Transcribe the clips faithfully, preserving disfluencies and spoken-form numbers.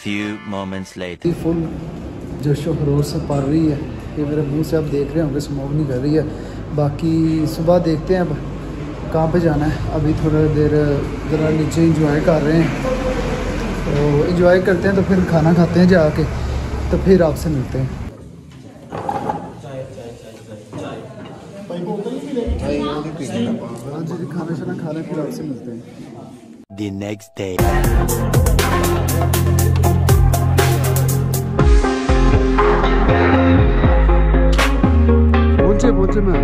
few moments later. Full जोशो खरोश से पड़ रही है, ये मेरे मुंह से आप देख रहे होंगे, स्मोक नहीं कर रही है। बाकी सुबह देखते हैं अब कहाँ पे जाना है। अभी थोड़ा देर ज़रा नीचे इंजॉय कर रहे हैं, तो इंजॉय करते हैं तो फिर खाना खाते हैं जाके, तो फिर आपसे मिलते हैं। हाँ जी, खाना शाना खा लें फिर आपसे मिलते हैं। The next day. पहुंचे पहुंचे मैं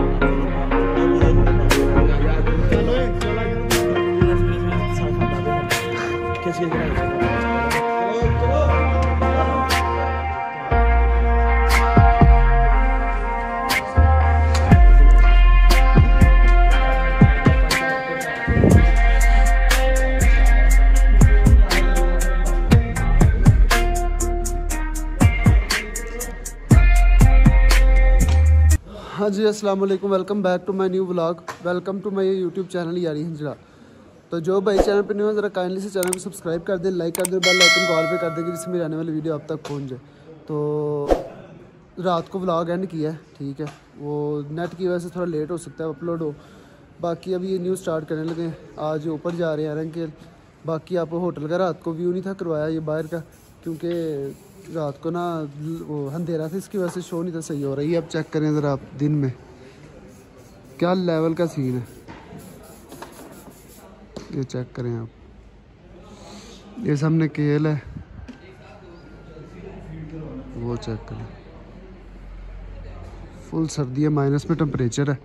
हाँ जी, अस्सलाम वालेकुम, welcome back to my new vlog, welcome to my YouTube channel Yaari Hanjra. तो जो भाई चैनल पे न्यू है ज़रा काइंडली से चैनल को सब्सक्राइब कर दे, लाइक कर दे, बेल आइकन को ऑल पे कर दे, जिससे मेरी आने वाली वीडियो आप तक पहुंच जाए। तो रात को व्लॉग एंड किया है, ठीक है, वो नेट की वजह से थोड़ा लेट हो सकता है अपलोड हो। बाकी अभी ये न्यूज़ स्टार्ट करने लगे हैं, आज ऊपर जा रहे हैं रंकेल। बाकी आपको होटल का रात को व्यू नहीं था करवाया ये बाहर का, क्योंकि रात को ना वो अंधेरा था, इसकी वजह से शो नहीं था सही हो रही है। अब चेक करें ज़रा आप दिन में क्या लेवल का सीन है, ये चेक करें आप। ये सामने केल है, वो चेक करें, फुल सर्दी है, माइनस में टेम्परेचर है।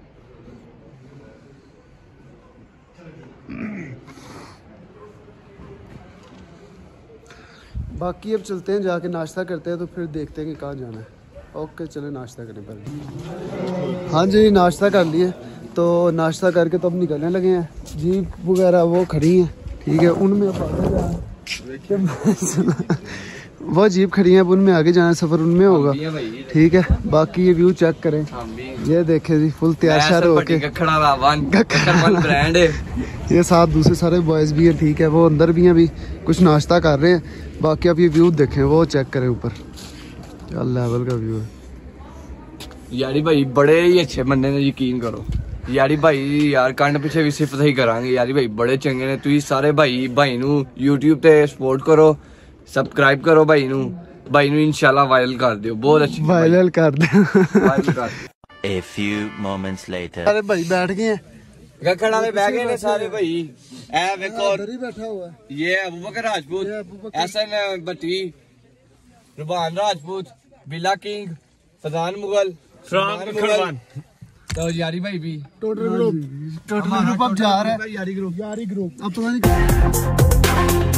बाकी अब चलते हैं, जाके नाश्ता करते हैं, तो फिर देखते हैं कि कहाँ जाना है। ओके चले नाश्ता करने पर। हाँ जी, नाश्ता कर लिए, तो नाश्ता करके तो अब निकलने लगे हैं। जीप वगैरह वो खड़ी हैं, ठीक है, उनमें अब आगे जाना वो जीप खड़ी है, अब उनमें आगे जाना, सफ़र उनमें होगा, ठीक है। बाकी ये व्यू चेक करें, ये देखे जी, फुल तैयार शार होके ब्रांड है। ये साथ दूसरे सारे बॉयज़ भी हैं, ठीक है, वो अंदर भी हैं, अभी कुछ नाश्ता कर रहे हैं। बाकी आप ये व्यू देखें, वो चेक करें ऊपर, क्या लेवल का व्यू है। यारी भाई बड़े ही अच्छे बंदे ने, यकीन करो यारी भाई, यार कंड पिछे भी सिफत ही करांगे। यारी भाई बड़े चंगे ने, तुम सारे भाई भाई नू यूट्यूब पे सपोर्ट करो, सब्सक्राइब करो भाई नू, भाई नू इंशाल्लाह वायरल कर दियो, बहुत अच्छी वायरल कर दे। A few moments later. अरे भाई बैठ गए हैं, गखड़ वाले बैठ गए ने सारे भाई। ए देखो इधर ही बैठा हुआ है, ये अबूबकर राजपूत, एहसन भट्टी, रुबान राजपूत, बिला किंग, फजान मुगल, मुगल, तो यारी भाई भी टोटल ग्रुप टोटल ग्रुप अब जा रहा है, यारी ग्रुप यारी ग्रुप अब पता नहीं।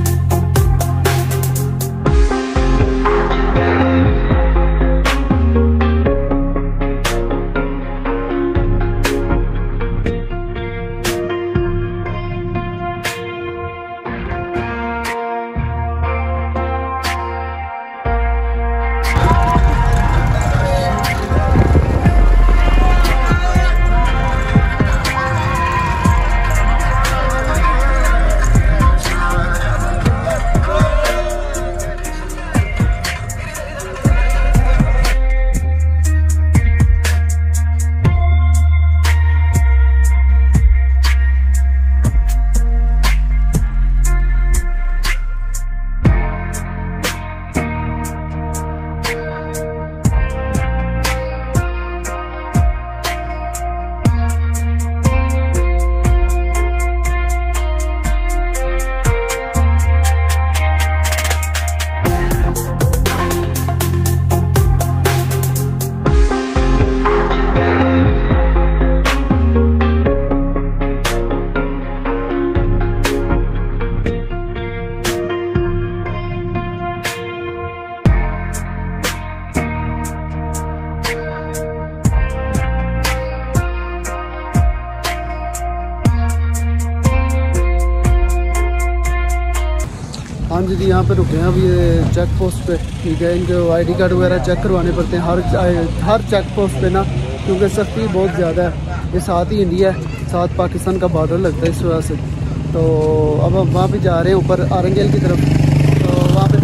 हाँ जी, यहाँ पे रुके हैं अभी ये चेक पोस्ट पे, ठीक है। इनके आईडी कार्ड वगैरह चेक करवाने पड़ते हैं हर हर चेक पोस्ट पे ना, क्योंकि सख्ती बहुत ज़्यादा है। ये साथ ही इंडिया है, साथ पाकिस्तान का बॉर्डर लगता है, इस वजह से। तो अब हम वहाँ पे जा रहे हैं ऊपर आरंगेल की तरफ, तो वहाँ पे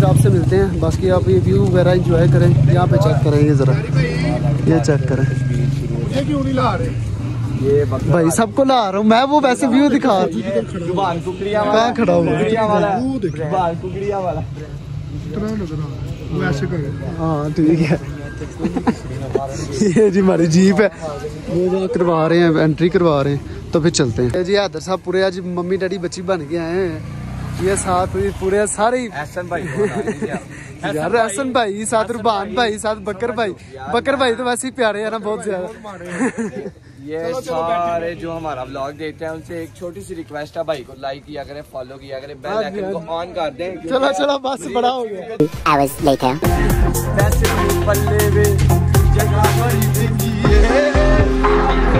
फिर आपसे मिलते हैं। बाकी आप ये व्यू वगैरह एंजॉय करें। यहाँ पे चेक करेंगे ज़रा, ये चेक करें। ये क्यों नहीं ला रहे? ये भाई सबको ला रहा हूँ मैं, वो वैसे व्यू दिखा जुबान कुकड़िया वाला कहाँ खड़ा हूँ। कुकड़िया वाला वो देखो। जुबान कुकड़िया वाला इतना नजर आ रहा है, वो ऐसे करें। हाँ ठीक है। ये जी हमारी जीप है, वो वहाँ करवा रहे हैं, एंट्री करवा रहे हैं, तो फिर चलते हैं जी। हैदर साहब पूरे आज मम्मी डैडी बच्ची बन के आए हैं। ये साथ पूरे सारे एहसन भाई यार, एहसन भाई साथ, रुबान भाई साथ, बकर भाई। बकर भाई तो वैसे ही प्यारे है ना बहुत ज्यादा। ये सारे जो हमारा व्लॉग देखते हैं उनसे एक छोटी सी रिक्वेस्ट है, भाई को लाइक किया करें, फॉलो किया करें, बेल आइकन को ऑन कर दें। चलो चलो बस बड़ा हो गया। Hours later. पल्ले में जगह भरी देखिए।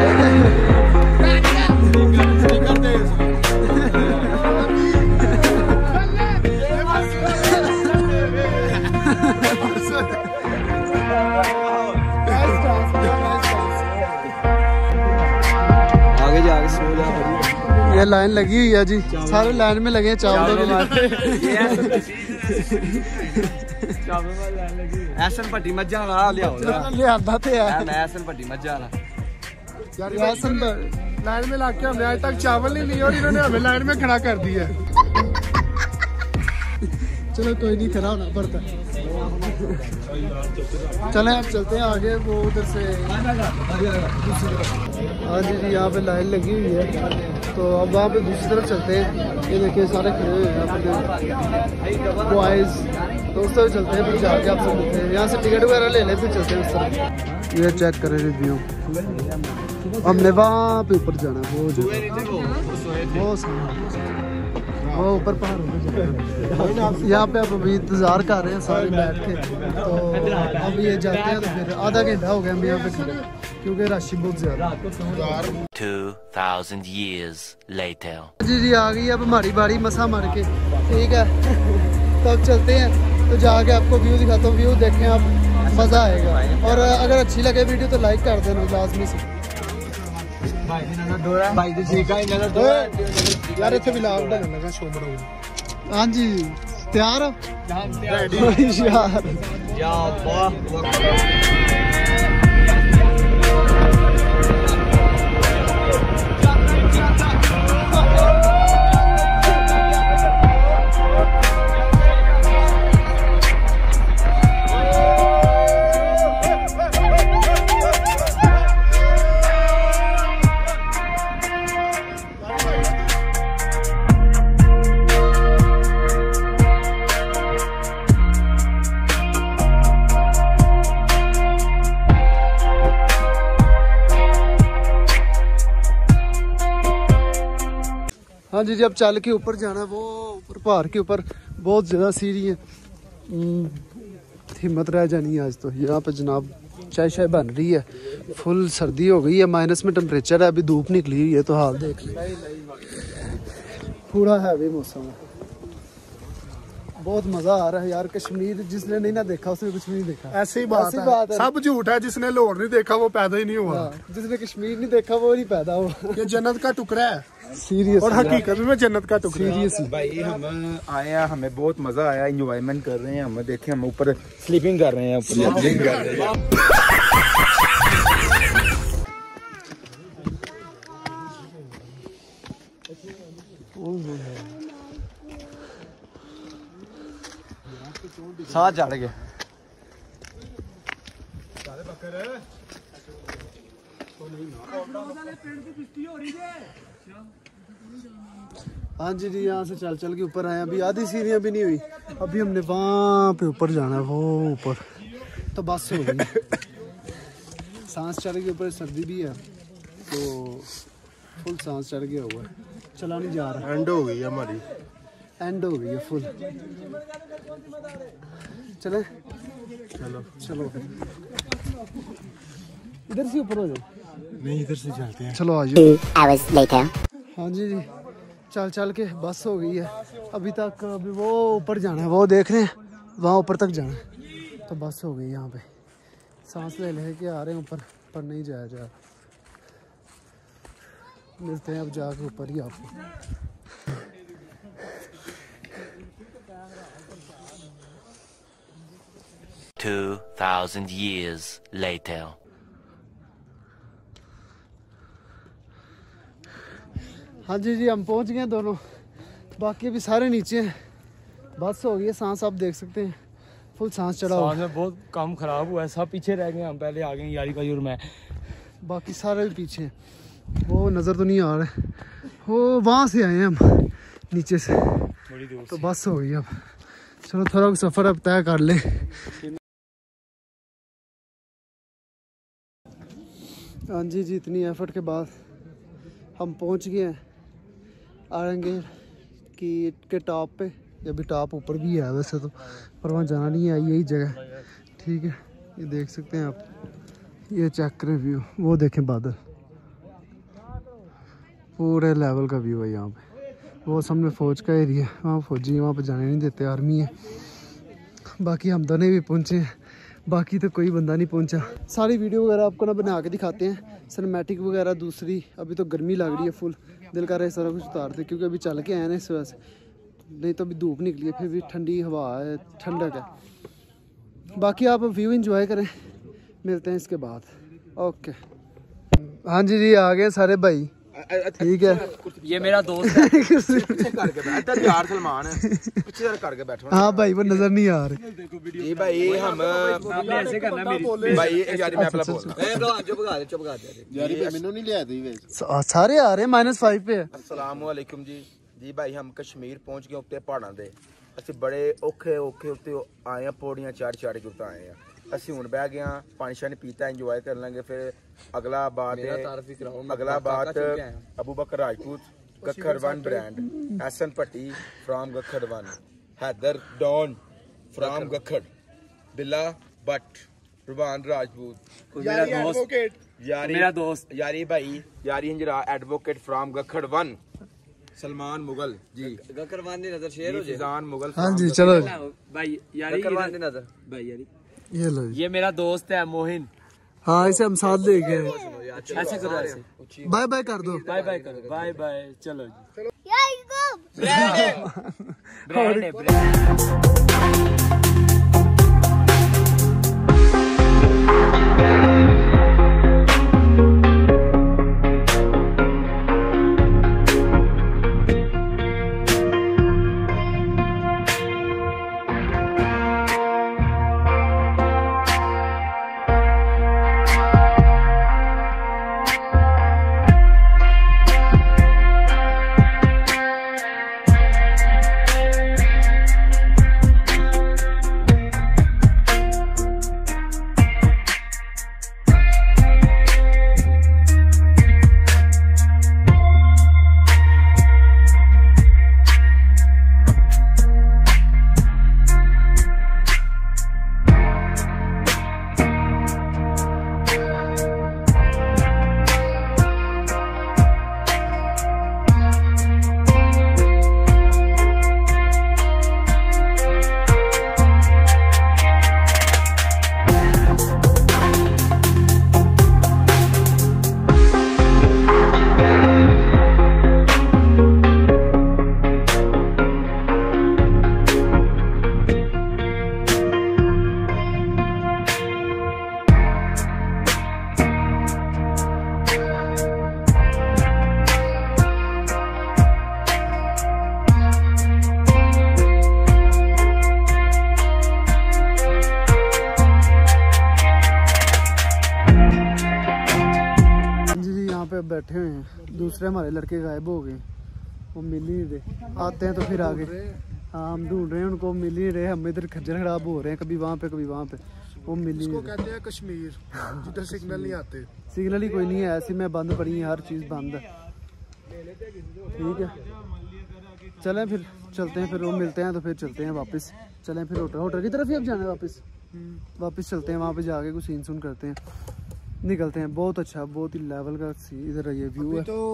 आगे जाके सो जा। ये लाइन लगी हुई है जी, सारे लाइन में लगे हैं चावलों के लिए। एहसन पट्टी मज्जा वाला ले आओ ले आता थे यार। मैं एहसन पट्टी मज्जा वाला यार एहसन लाइन में लाके हमने आज तक चावल नहीं लिए और इन्होंने हमें लाइन में खड़ा कर दिया। चलो कोई नहीं, खड़ा होना पड़ता। चले अब चलते हैं आगे, वो उधर से। हाँ जी जी, यहाँ पे लाइन लगी हुई है, तो अब वहाँ पे दूसरी तरफ चलते हैं। ये देखिए सारे खड़े हुए हैं यहाँ पे बॉयज, दोस्तों चलते हैं, फिर जाके आपसे मिलते हैं। यहाँ से टिकट वगैरह ले लेते चलते हैं उस तरफ। ये चेक करें रिव्यू, हमने वहाँ पे ऊपर जाना है, वो जो वो वो ऊपर पहाड़ ऊपर। यहाँ पे अब अभी इंतज़ार कर रहे हैं सारे बैठ के, तो अब ये जाते हैं। तो फिर आधा घंटा हो गया हम यहाँ पे खड़े, क्योंकि रश बहुत ज़्यादा। Two thousand years later. जी जी आ गई अब हमारी बारी मसा मार के, ठीक है। तो अब चलते हैं, तो जाके आपको व्यू दिखाता हूँ। व्यू देखें आप, मज़ा आएगा। और अगर अच्छी लगे वीडियो तो लाइक कर देना लाजमी से। यार इतने भी लाभ डालना लगा शो बनाऊंगा। हाँ जी, तैयार हो यार? हाँ जी जी, अब चल के ऊपर जाना है। वो ऊपर पहाड़ के ऊपर बहुत ज़्यादा सीढ़ी है, हिम्मत रह जानी है आज तो। यहाँ पे जनाब चाय शाय बन रही है, फुल सर्दी हो गई है, माइनस में टेम्परेचर है, अभी धूप निकली हुई है, तो हाल देख ले, पूरा हैवी मौसम है। बहुत मज़ा आ रहा है यार। कश्मीर जिसने नहीं ना देखा उसने कुछ भी नहीं देखा। ऐसे ही बात, ऐसी है। बात है। सब झूठ है, जिसने लाहौर नहीं देखा वो पैदा ही नहीं हुआ। जिसने कश्मीर नहीं देखा वो नहीं पैदा हुआ। ये जन्नत का टुकड़ा है, सीरियस और हकीकत में जन्नत का टुकड़ा है। सीरियस भाई हम आए हैं, हमें बहुत मजा आया, इंजॉयमेंट कर रहे हैं। हम देखें, हम ऊपर स्लीपिंग कर रहे हैं, ऊपर स्लीपिंग कर रहे हैं। साथ चढ़ गए। हाँ जी जी, यहाँ से चल चल के ऊपर आए। अभी आधी सीढ़ियाँ भी नहीं हुई, अभी हमने वहाँ पे ऊपर जाना है, वो ऊपर तो बस हो गई। सांस चढ़ के ऊपर, सर्दी भी है तो फुल सांस चढ़ गया हुआ है, चला नहीं जा रहा। एंड हो गई हमारी, एंड हो गई है फुल। चले चलो चलो इधर से ऊपर हो जाओ। नहीं इधर से चलते हैं। चलो आ जाओ। Two hours later. हाँ जी जी, चल चल के बस हो गई है अभी तक। अभी वो ऊपर जाना है, वो देख रहे हैं, वहाँ ऊपर तक जाना है, तो बस हो गई। यहाँ पे सांस ले ले के आ रहे हैं ऊपर, पर नहीं जाया जा रहा। मिलते हैं अब जाके ऊपर ही आपको। Two thousand years later. हाँ जी जी हम पहुंच गए दोनों, बाकी अभी सारे नीचे हैं। बस हो गई है, सांस आप देख सकते हैं, फुल सांस चढ़ा हुआ है। बहुत काम खराब हुआ है, सब पीछे रह गए, हम पहले आ गए यारी भाई और मैं, बाकी सारे भी पीछे। वो नज़र तो नहीं आ रहे, वो वहाँ से आए हैं हम नीचे से, बड़ी दूर तो बस हो गई अब। चलो थोड़ा सफ़र अब तय कर ले। हाँ जी जी इतनी एफर्ट के बाद हम पहुँच गए हैं आरंगेर की के टॉप पे। अभी टॉप ऊपर भी है वैसे तो, पर वहाँ जाना नहीं है, यही जगह ठीक है। ये देख सकते हैं आप, ये चेक करें व्यू, वो देखें बादल, पूरे लेवल का व्यू है यहाँ पे। वो सामने फ़ौज का एरिया, वहाँ फौजी वहाँ पे जाने नहीं देते, आर्मी है। बाकी हम दोनों भी पहुँचे हैं, बाकी तो कोई बंदा नहीं पहुँचा। सारी वीडियो वगैरह आपको ना बना के दिखाते हैं, सिनेमैटिक वगैरह दूसरी। अभी तो गर्मी लग रही है फुल, दिल कर रहा है सारा कुछ उतारते, क्योंकि अभी चल के आए ना इस वजह से, नहीं तो अभी धूप निकली है, फिर भी ठंडी हवा है, ठंडक है। बाकी आप व्यू एंजॉय करें, मिलते हैं इसके बाद। ओके हाँ जी जी आ गए सारे भाई, ठीक है। ये मेरा दोस्त है। यार सलमान है, पीछे करके बैठो। हाँ भाई वो नजर नहीं आ रहे। ये भाई हम ऐसे करना मेरी भाई यार मैं अपना बोल रहा चुप गा दे, चुप गा दे यार भाई मैंने नहीं लिया दी सारे आ रहे हैं, माइनस फाइव पे है। अस्सलाम वालेकुम जी जी भाई हम कश्मीर पहुंच गए उत्ते पहाड़ां दे। ਅਸੀਂ बड़े औखे औखे उत्ते आए हैं, पौड़ियां चढ़ चढ़ के उत्ते आए हैं। ਅਸੀਂ ਹੁਣ ਬਹਿ ਗਿਆ, ਪਾਣੀ ਸ਼ਾਨੀ ਪੀਤਾ, ਇੰਜੋਏ ਕਰ ਲਾਂਗੇ। ਫਿਰ अगला बात अगला बात Abu Bakar Rajput Gakhar one brand, Ehsan Bhatti from Gakhar one, Haider Don from Gakhar, Billa Bhatt, रुबान Rajput मेरा दोस्त, यारी मेरा दोस्त यारी भाई Yaari Hanjra advocate from Gakhar one, Salman Mughal ji Gakhar one दी नजर शेयर हो जाए। फैजान मुगल हाँ जी चलो भाई यारी गखर वन दी नजर भाई यारी, ये लो जी। ये मेरा दोस्त है मोहिन। हाँ इसे हम साथ ले गए। ऐसे करो, ऐसे बाय बाय कर दो, बाय बाय करो, बाय बाय। चलो जी ब्रांड है ब्रांड। बैठे हुए हैं, दूसरे हमारे लड़के गायब हो गए, वो मिल ही नहीं रहे। आते हैं तो फिर आगे, हाँ हम ढूंढ रहे हैं उनको, मिल ही नहीं रहे। हम इधर खज्जर खराब हो रहे हैं, कभी वहाँ पे कभी वहाँ पे, वो मिल ही नहीं रहे। कहते हैं कश्मीर जिधर सिग्नल नहीं आते, सिग्नल ही कोई नहीं है, ऐसी में बंद पड़ी है, हर चीज़ बंद है। ठीक है चलें फिर चलते हैं, फिर वो मिलते हैं तो फिर चलते हैं वापस। चलें फिर होटल होटल की तरफ ही अब जाना है वापस वापस चलते हैं, वहाँ पे जाके कुछ सीन सुन करते हैं, निकलते हैं। बहुत अच्छा, बहुत ही लेवल का सी इधर ये व्यू है। तो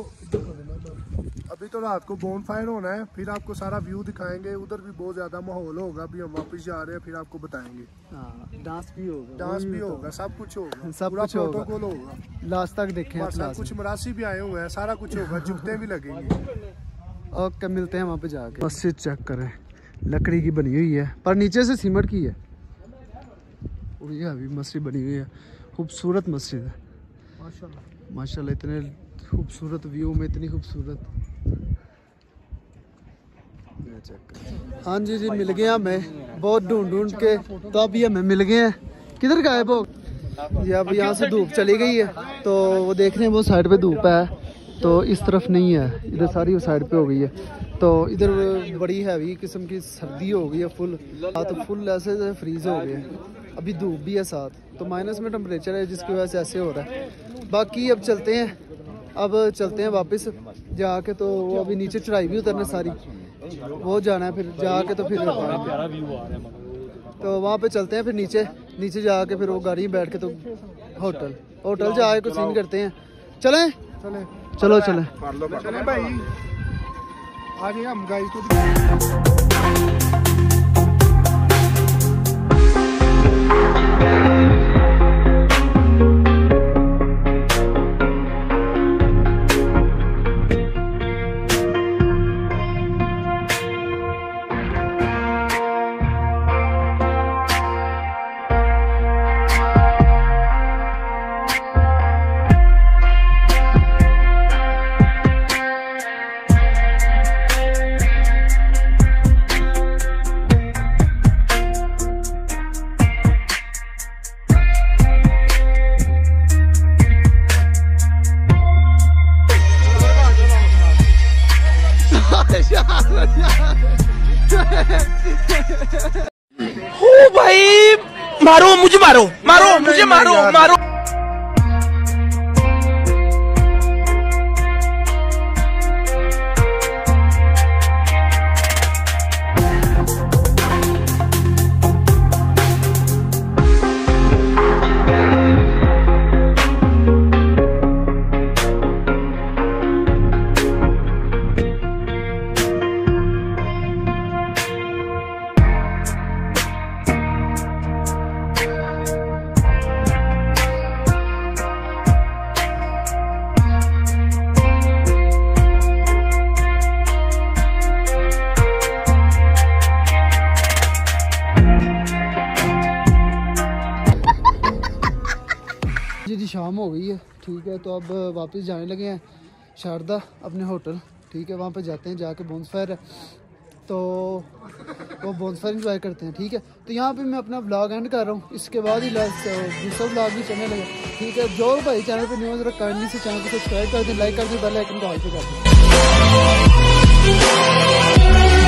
अभी तो रात को बोन फायर होना है, फिर आपको सारा व्यू दिखाएंगे। उधर भी बहुत ज्यादा माहौल होगा, अभी हम वापस जा रहे हैं, फिर आपको बताएंगे। हाँ डांस भी होगा, डांस भी होगा, सब कुछ होगा, सब कुछ होगा, प्रोटोकॉल होगा, लास्ट तक देखें। सब कुछ मरासी भी आए हुए हैं, सारा कुछ होगा, जुगते भी लगेंगे। ओके मिलते हैं वहाँ पे जाके। मस्जिद चेक करें, लकड़ी की बनी हुई है पर नीचे से सीमेंट की है। और ये अभी मस्जिद बनी हुई है, खूबसूरत मस्जिद है माशाल्लाह माशाल्लाह। इतने खूबसूरत व्यू में इतनी खूबसूरत। हाँ जी जी मिल गए हमें, बहुत ढूंढ ढूंढ के तो अभी हमें मिल गए हैं। किधर गायब हो जी? अब यहाँ से धूप चली गई है तो वो देख रहे हैं वो साइड पे धूप है, तो इस तरफ नहीं है, इधर सारी वो साइड पे हो गई है। तो इधर बड़ी हैवी किस्म की सर्दी हो गई है फुल, तो फुल ऐसे फ्रीज हो गए। अभी धूप भी है साथ, तो माइनस में टेम्परेचर है जिसकी वजह से ऐसे हो रहा है। बाकी अब चलते हैं, अब चलते हैं वापस जाके, तो वो अभी नीचे चढ़ाई भी उतरना सारी, वो जाना है फिर जाके, तो फिर तो वहाँ पे चलते हैं। फिर नीचे नीचे जाके फिर वो गाड़ी में बैठ के तो होटल होटल जाके कुछ सीन करते हैं। चलें चले चलो चलें चले भाई, आगे हम गाइस को ओ भाई मारो मुझे, मारो मारो मुझे, मारो मारो। जी शाम हो गई है, ठीक है। तो अब वापस जाने लगे हैं शारदा अपने होटल, ठीक है। वहाँ पे जाते हैं, जाके बोनफायर है तो वो बोनफायर एंजॉय करते हैं, ठीक है। तो यहाँ पे मैं अपना व्लॉग एंड कर रहा हूँ, इसके बाद ही दूसरा व्लॉग भी चलने लगे, ठीक है। जो भाई चैनल पे न्यूज़ जरा काइंडली से चैनल को सब्सक्राइब कर दें, लाइक कर दें, बेल आइकन को ऑल पे कर दें।